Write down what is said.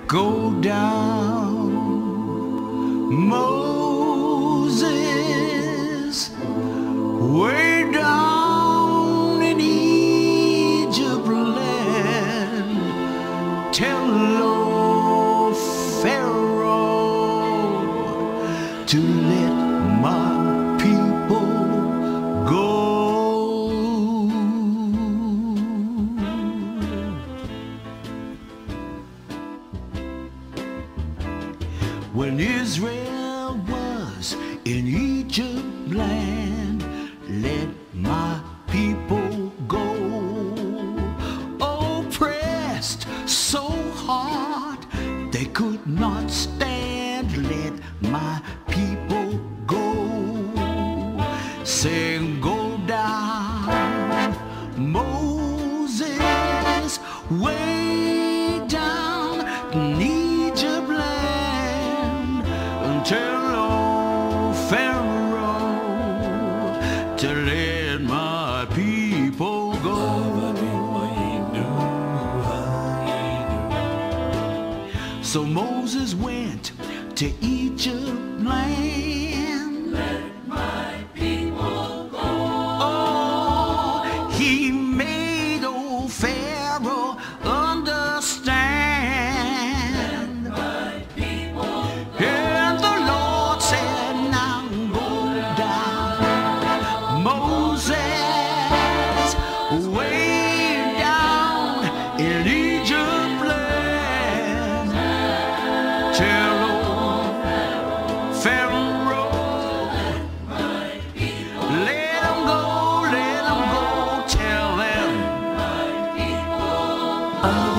Go down, Moses, way down in Egypt land. Tell old Pharaoh to let my people go. When Israel was in Egypt land, let my people go. Oppressed so hard they could not stand, let my people go. Sing, go down, Moses, way down in Egypt land. Tell old Pharaoh to let my people go. So Moses went to Egypt land. Let my people go. Oh, he made old Pharaoh understand. Let my people go. And the Lord said, now go down, Moses, way down in Egypt land. Tell old Pharaoh, let him go, tell them.